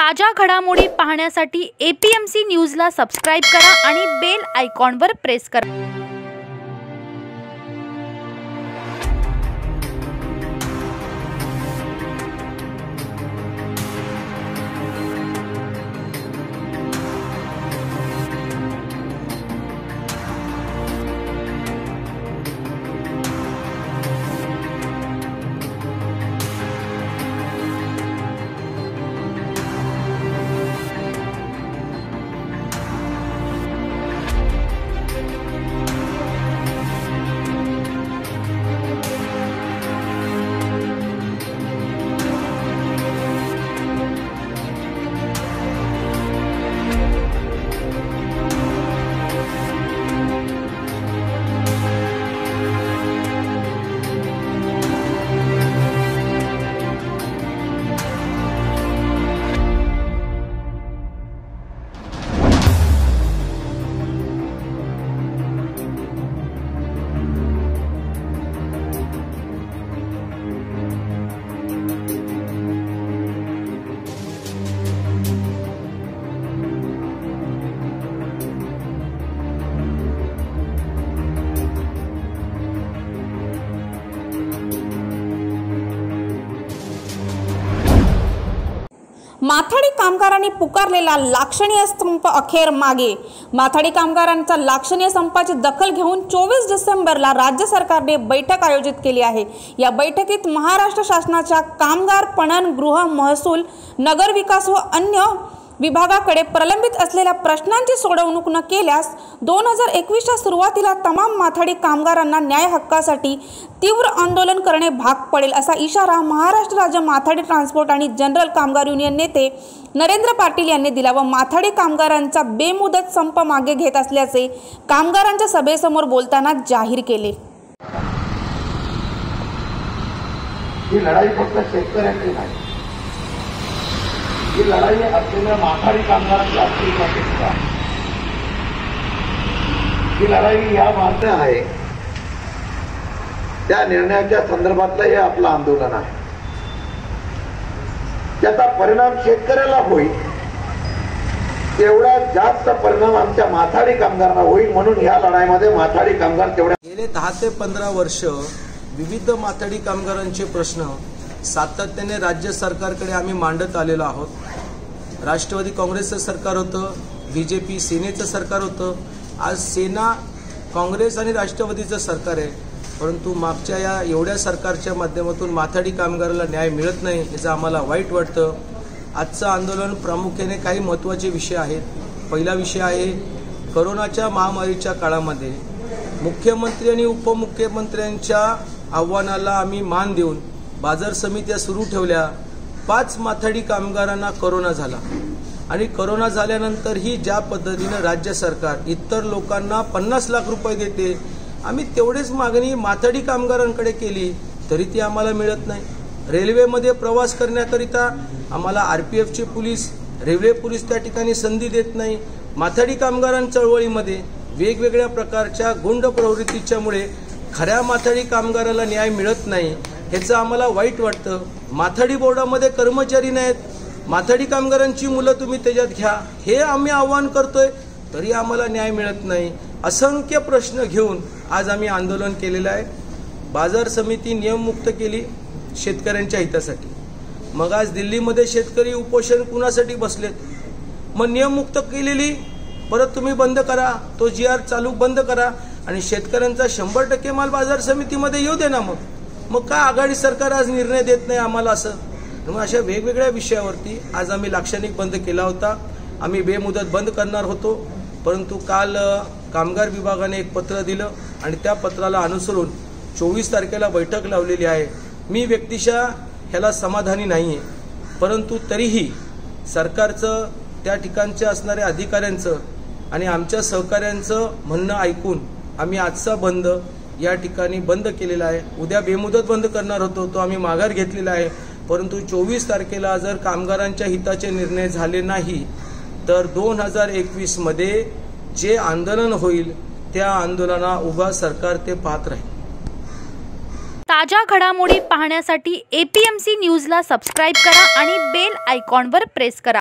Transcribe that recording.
ताजा घडामोडी पाहण्यासाठी APMC न्यूजला सबस्क्राइब करा आणि बेल आयकॉनवर प्रेस करा। माथाडी कामगारांनी पुकारलेला लाक्षणीय संप अखेर मागे। माथाडी कामगारांचा लाक्षणीय संपाची दखल घेऊन 24 डिसेंबरला राज्य सरकारने बैठक आयोजित केली आहे। या बैठकीत महाराष्ट्र शासनाच्या कामगार पणन, गृह, महसूल, नगर विकास व अन्य विभागाकडे प्रलंबित असलेल्या प्रश्नांची सोडवणूक न केल्यास 2021च्या सुरुवातीला तमाम माथाडी कामगारांना न्याय हक्कासाठी तीव्र आंदोलन करणे भाग पडेल, असा इशारा महाराष्ट्र राज्य माथाडी ट्रान्सपोर्ट आणि जनरल कामगार युनियन नेते नरेंद्र पाटील यांनी दिला व माथाडी कामगारांचा बेमुदत संप मागे घेत असल्याचे कामगारांच्या सभेसमोर बोलताना जाहीर केले। ही लढाई फक्त शेतकऱ्यांची नाही, ही लढाई असलेल्या माथाडी कामगारांची अस्तित्वापेक्षा ही लढाई या मार्ग आहे त्या निर्णयाच्या संदर्भातलं हे आपलं आंदोलन आहे। त्याचा परिणाम शेतकऱ्याला होईल, तेवढा जास्त परिणाम आमच्या माथाडी कामगारांना होईल, म्हणून या लढाईमध्ये माथाडी कामगार तेवढ्या गेले 10 ते 15 वर्ष विविध माथाडी कामगारांचे प्रश्न सातत्याने राज्य सरकारकडे आम्ही मांडत आलेलो आहोत। राष्ट्रवादी काँग्रेसचं सरकार होतं, BJP सेनेचं सरकार होतं, आज सेना, काँग्रेस आणि राष्ट्रवादीचं सरकार आहे, परंतु मागच्या या एवढ्या सरकारच्या माध्यमातून माथाडी कामगाराला न्याय मिळत नाही, याचं आम्हाला वाईट वाटतं। आजचं आंदोलन प्रामुख्याने काही महत्त्वाचे विषय आहेत। पहिला विषय आहे, कोरोनाच्या महामारीच्या काळामध्ये मुख्यमंत्री आणि उपमुख्यमंत्र्यांच्या आव्हानाला आम्ही मान देऊन बाजार समित्या सुरू ठेवल्या। 5 माथाडी कामगारांना कोरोना झाला आणि कोरोना झाल्यानंतरही ज्या पद्धतीने राज्य सरकार इतर लोकांना 50 लाख रुपये देते, आम्ही तेवढेच मागणी माथाडी कामगारांकडे केली तरी ती आम्हाला मिळत नाही। रेल्वेमध्ये प्रवास करण्याकरिता आम्हाला RPFचे पोलीस, रेल्वे पोलीस त्या ठिकाणी संधी देत नाही। माथाडी कामगारांच्या चळवळीमध्ये वेगवेगळ्या प्रकारच्या गुंड प्रवृत्तीच्यामुळे खऱ्या माथाडी कामगाराला न्याय मिळत नाही, ह्याचं आम्हाला वाईट वाटतं। माथाडी बोर्डामध्ये कर्मचारी नाहीत, माथाडी कामगारांची मुलं तुम्ही त्याच्यात घ्या, हे आम्ही आव्हान करतोय, तरी आम्हाला न्याय मिळत नाही। असंख्य प्रश्न घेऊन आज आम्ही आंदोलन केलेलं आहे। बाजार समिती नियममुक्त केली शेतकऱ्यांच्या हितासाठी, मग आज दिल्लीमध्ये शेतकरी उपोषण कुणासाठी बसलेत? मग नियममुक्त केलेली परत तुम्ही बंद करा, तो GR चालू बंद करा आणि शेतकऱ्यांचा 100% माल बाजार समितीमध्ये येऊ दे ना। मग का आघाडी सरकार आज निर्णय देत नाही आम्हाला? असं मग अशा वेगवेगळ्या विषयावरती आज आम्ही लाक्षणिक बंद केला होता। आम्ही बेमुदत बंद करणार होतो, परंतु काल कामगार विभागाने एक पत्र दिलं आणि त्या पत्राला अनुसरून 24 तारखेला बैठक लावलेली आहे। मी व्यक्तिशः ह्याला समाधानी नाही आहे, परंतु तरीही सरकारचं, त्या ठिकाणच्या असणाऱ्या अधिकाऱ्यांचं आणि आमच्या सहकाऱ्यांचं म्हणणं ऐकून आम्ही आजचा बंद या ठिकाणी बंद केलेला आहे। उद्या बेमुदत बंद करणार होतो, तो आम्ही माघार घेतलेला आहे, परंतु 24 तारखेला जर कामगारांच्या हिताचे निर्णय झाले नाही तर 2021 मध्ये जे आंदोलन होईल त्या आंदोलना उभा सरकार ते पाहत राहील। ताजा घडामोडी पाहण्यासाठी APMC न्यूजला सबस्क्राइब करा आणि बेल आयकॉनवर प्रेस करा।